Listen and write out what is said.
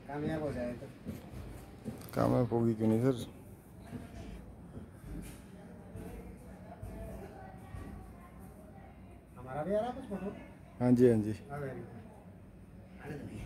कामयाब हो जाए तो। कामयाब होगी क्यों नहीं सर। हमारा भी आ रहा कुछ फोटो। हाँ जी हाँ जी। हाँ वेरी गुड।